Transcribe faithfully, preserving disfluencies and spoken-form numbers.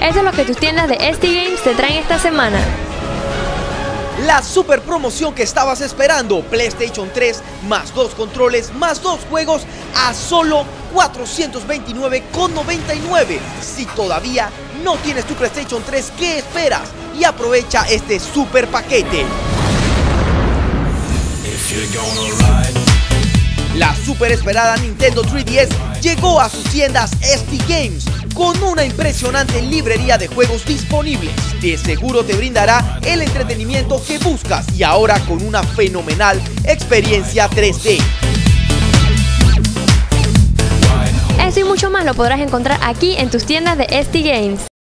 Eso es lo que tus tiendas de S T Games te traen esta semana. La super promoción que estabas esperando, PlayStation tres más dos controles más dos juegos a solo cuatrocientos veintinueve con noventa y nueve. Si todavía no tienes tu PlayStation tres, ¿qué esperas? Y aprovecha este super paquete. La super esperada Nintendo tres D S llegó a sus tiendas S T Games con una impresionante librería de juegos disponibles. De seguro te brindará el entretenimiento que buscas y ahora con una fenomenal experiencia tres D. Eso y mucho más lo podrás encontrar aquí en tus tiendas de S T Games.